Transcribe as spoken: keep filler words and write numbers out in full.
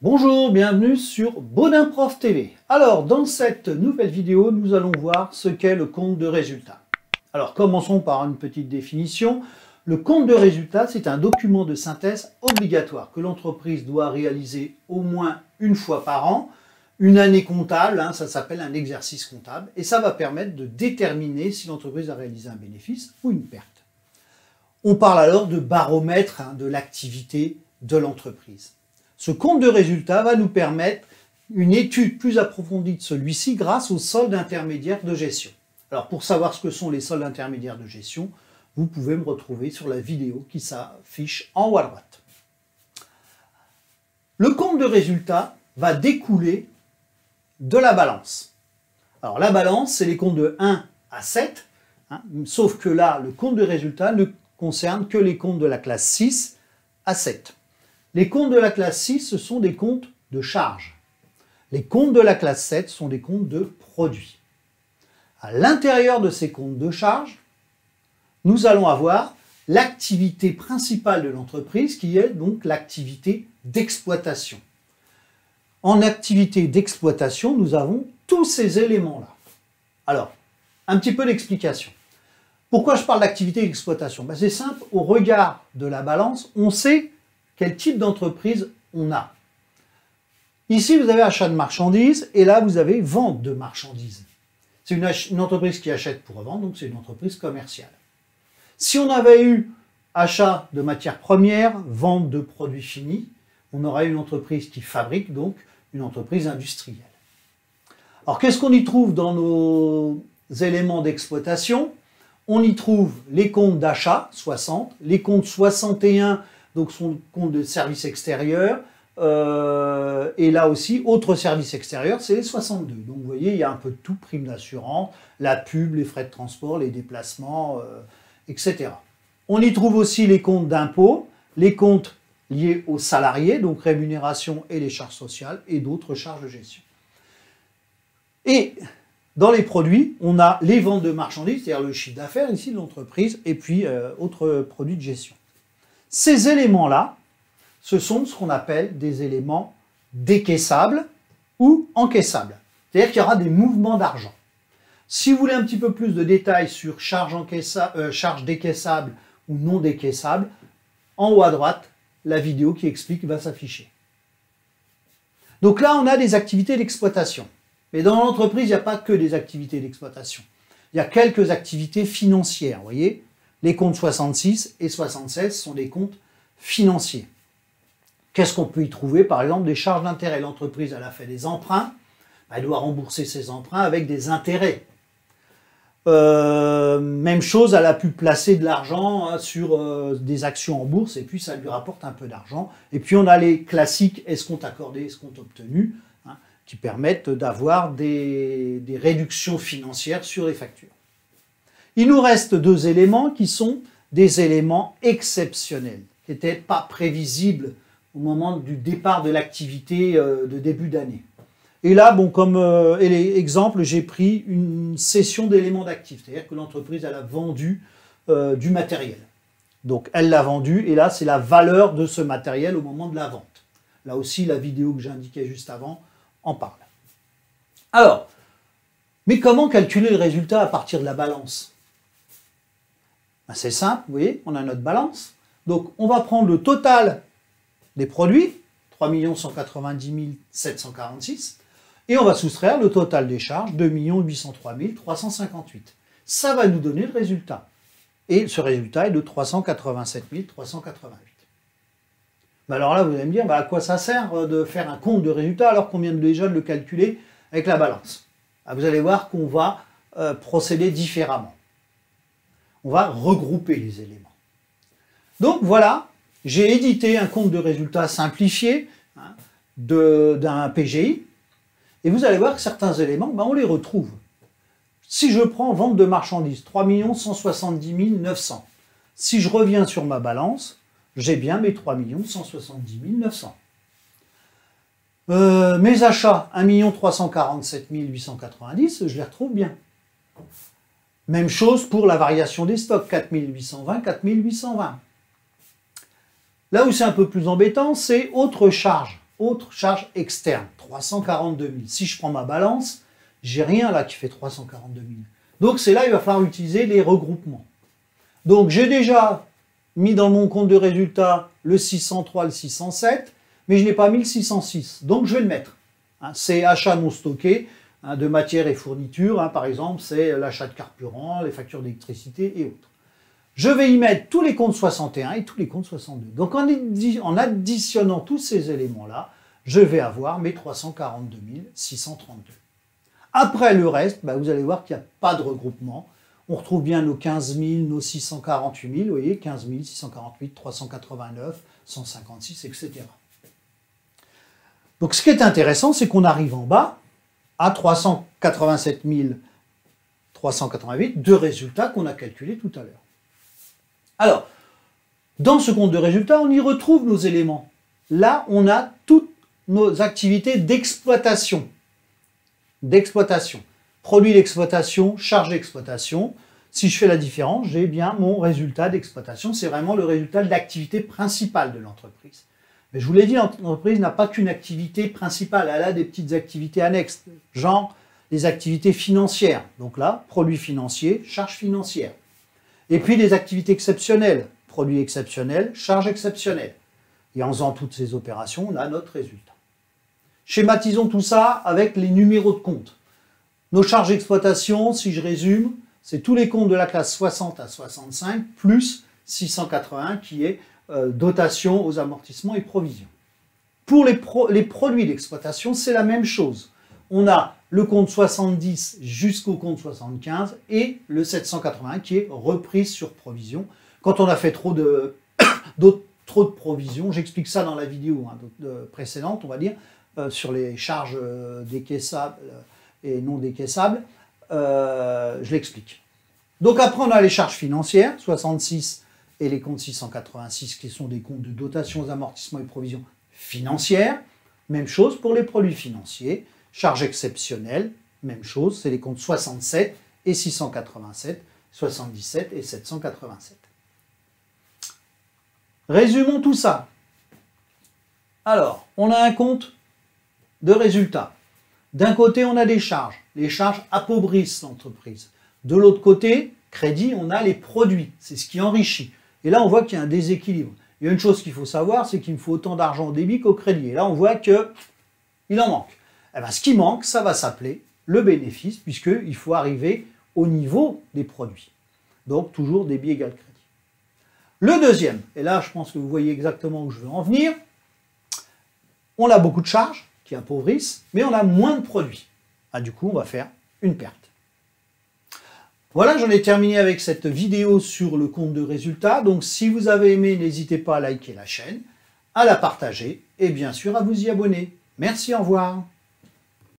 Bonjour, bienvenue sur Baudin Prof T V. Alors, dans cette nouvelle vidéo, nous allons voir ce qu'est le compte de résultat. Alors, commençons par une petite définition. Le compte de résultat, c'est un document de synthèse obligatoire que l'entreprise doit réaliser au moins une fois par an. Une année comptable, hein, ça s'appelle un exercice comptable, et ça va permettre de déterminer si l'entreprise a réalisé un bénéfice ou une perte. On parle alors de baromètre hein, de l'activité de l'entreprise. Ce compte de résultat va nous permettre une étude plus approfondie de celui-ci grâce aux soldes intermédiaires de gestion. Alors pour savoir ce que sont les soldes intermédiaires de gestion, vous pouvez me retrouver sur la vidéo qui s'affiche en haut à droite. Le compte de résultat va découler de la balance. Alors la balance, c'est les comptes de un à sept, hein, sauf que là, le compte de résultat ne concerne que les comptes de la classe six à sept. Les comptes de la classe six, ce sont des comptes de charge. Les comptes de la classe sept sont des comptes de produits. À l'intérieur de ces comptes de charge, nous allons avoir l'activité principale de l'entreprise qui est donc l'activité d'exploitation. En activité d'exploitation, nous avons tous ces éléments-là. Alors, un petit peu d'explication. Pourquoi je parle d'activité d'exploitation? Ben, c'est simple, au regard de la balance, on sait quel type d'entreprise on a. Ici, vous avez achat de marchandises et là, vous avez vente de marchandises. C'est une, une entreprise qui achète pour revendre, donc c'est une entreprise commerciale. Si on avait eu achat de matières premières, vente de produits finis, on aurait une entreprise qui fabrique, donc une entreprise industrielle. Alors, qu'est-ce qu'on y trouve dans nos éléments d'exploitation? On y trouve les comptes d'achat, soixante, les comptes soixante et un, donc son compte de services extérieurs, euh, et là aussi, autres services extérieurs, c'est les soixante-deux. Donc vous voyez, il y a un peu de tout, prime d'assurance, la pub, les frais de transport, les déplacements, euh, et cetera. On y trouve aussi les comptes d'impôts, les comptes liés aux salariés, donc rémunération et les charges sociales, et d'autres charges de gestion. Et dans les produits, on a les ventes de marchandises, c'est-à-dire le chiffre d'affaires ici de l'entreprise, et puis euh, autres produits de gestion. Ces éléments-là, ce sont ce qu'on appelle des éléments décaissables ou encaissables. C'est-à-dire qu'il y aura des mouvements d'argent. Si vous voulez un petit peu plus de détails sur charge, euh, charge décaissable ou non décaissable, en haut à droite, la vidéo qui explique va s'afficher. Donc là, on a des activités d'exploitation. Mais dans l'entreprise, il n'y a pas que des activités d'exploitation. Il y a quelques activités financières, vous voyez. Les comptes soixante-six et soixante-seize sont des comptes financiers. Qu'est-ce qu'on peut y trouver? Par exemple, des charges d'intérêt. L'entreprise, elle a fait des emprunts. Elle doit rembourser ses emprunts avec des intérêts. Euh, même chose, elle a pu placer de l'argent hein, sur euh, des actions en bourse et puis ça lui rapporte un peu d'argent. Et puis on a les classiques escomptes accordés, escomptes obtenus, hein, qui permettent d'avoir des, des réductions financières sur les factures. Il nous reste deux éléments qui sont des éléments exceptionnels, qui n'étaient pas prévisibles au moment du départ de l'activité euh, de début d'année. Et là, bon, comme euh, exemple, j'ai pris une cession d'éléments d'actifs, c'est-à-dire que l'entreprise elle a vendu euh, du matériel. Donc elle l'a vendu, et là c'est la valeur de ce matériel au moment de la vente. Là aussi, la vidéo que j'indiquais juste avant en parle. Alors, mais comment calculer le résultat à partir de la balance? Ben, c'est simple, vous voyez, on a notre balance. Donc on va prendre le total des produits, trois millions cent quatre-vingt-dix mille sept cent quarante-six, et on va soustraire le total des charges, deux millions huit cent trois mille trois cent cinquante-huit. Ça va nous donner le résultat. Et ce résultat est de trois cent quatre-vingt-sept mille trois cent quatre-vingt-huit. Ben alors là, vous allez me dire, ben à quoi ça sert de faire un compte de résultat alors qu'on vient déjà de le calculer avec la balance? Ben vous allez voir qu'on va euh, procéder différemment. On va regrouper les éléments. Donc voilà, j'ai édité un compte de résultat simplifié hein, d'un P G I. Et vous allez voir que certains éléments, ben on les retrouve. Si je prends vente de marchandises, trois millions cent soixante-dix mille neuf cents. Si je reviens sur ma balance, j'ai bien mes trois millions cent soixante-dix mille neuf cents. Euh, mes achats, un million trois cent quarante-sept mille huit cent quatre-vingt-dix, je les retrouve bien. Même chose pour la variation des stocks, quatre mille huit cent vingt, quatre mille huit cent vingt. Là où c'est un peu plus embêtant, c'est autres charges. autre charge externe, trois cent quarante-deux mille. Si je prends ma balance, j'ai rien là qui fait trois cent quarante-deux mille. Donc c'est là il va falloir utiliser les regroupements. Donc j'ai déjà mis dans mon compte de résultat le six cent trois, le six cent sept, mais je n'ai pas mis le six cent six. Donc je vais le mettre. Hein, c'est achat non stocké hein, de matières et fournitures. Hein, par exemple, c'est l'achat de carburant, les factures d'électricité et autres. Je vais y mettre tous les comptes soixante et un et tous les comptes soixante-deux. Donc en, en additionnant tous ces éléments-là, je vais avoir mes trois cent quarante-deux mille six cent trente-deux. Après le reste, bah, vous allez voir qu'il n'y a pas de regroupement. On retrouve bien nos quinze mille, nos six cent quarante-huit mille, vous voyez, quinze mille, six cent quarante-huit, trois cent quatre-vingt-neuf, cent cinquante-six, et cetera. Donc ce qui est intéressant, c'est qu'on arrive en bas à trois cent quatre-vingt-sept mille trois cent quatre-vingt-huit de résultats qu'on a calculés tout à l'heure. Alors, dans ce compte de résultats, on y retrouve nos éléments. Là, on a toutes nos activités d'exploitation. D'exploitation. Produit d'exploitation, charge d'exploitation. Si je fais la différence, j'ai bien mon résultat d'exploitation. C'est vraiment le résultat de l'activité principale de l'entreprise. Mais je vous l'ai dit, l'entreprise n'a pas qu'une activité principale. Elle a des petites activités annexes, genre les activités financières. Donc là, produit financier, charge financière. Et puis des activités exceptionnelles, produits exceptionnels, charges exceptionnelles. Et en faisant toutes ces opérations, on a notre résultat. Schématisons tout ça avec les numéros de compte. Nos charges d'exploitation, si je résume, c'est tous les comptes de la classe soixante à soixante-cinq plus six cent quatre-vingts qui est euh, dotation aux amortissements et provisions. Pour les, pro les produits d'exploitation, c'est la même chose. On a le compte soixante-dix jusqu'au compte soixante-quinze et le sept cent quatre-vingts qui est reprise sur provision. Quand on a fait trop de, trop de provisions, j'explique ça dans la vidéo hein, de, précédente, on va dire, euh, sur les charges euh, décaissables et non décaissables, euh, je l'explique. Donc après on a les charges financières, soixante-six et les comptes six cent quatre-vingt-six qui sont des comptes de dotation aux amortissements et provisions financières. Même chose pour les produits financiers. Charges exceptionnelles, même chose, c'est les comptes soixante-sept et six cent quatre-vingt-sept, soixante-dix-sept et sept cent quatre-vingt-sept. Résumons tout ça. Alors, on a un compte de résultats. D'un côté, on a des charges. Les charges appauvrissent l'entreprise. De l'autre côté, crédit, on a les produits. C'est ce qui enrichit. Et là, on voit qu'il y a un déséquilibre. Il y a une chose qu'il faut savoir, c'est qu'il me faut autant d'argent au débit qu'au crédit. Et là, on voit qu'il en manque. Eh bien, ce qui manque, ça va s'appeler le bénéfice, puisqu'il faut arriver au niveau des produits. Donc, toujours débit égal crédit. Le deuxième, et là, je pense que vous voyez exactement où je veux en venir, on a beaucoup de charges qui appauvrissent, mais on a moins de produits. Ah, du coup, on va faire une perte. Voilà, j'en ai terminé avec cette vidéo sur le compte de résultats. Donc, si vous avez aimé, n'hésitez pas à liker la chaîne, à la partager et bien sûr à vous y abonner. Merci, au revoir.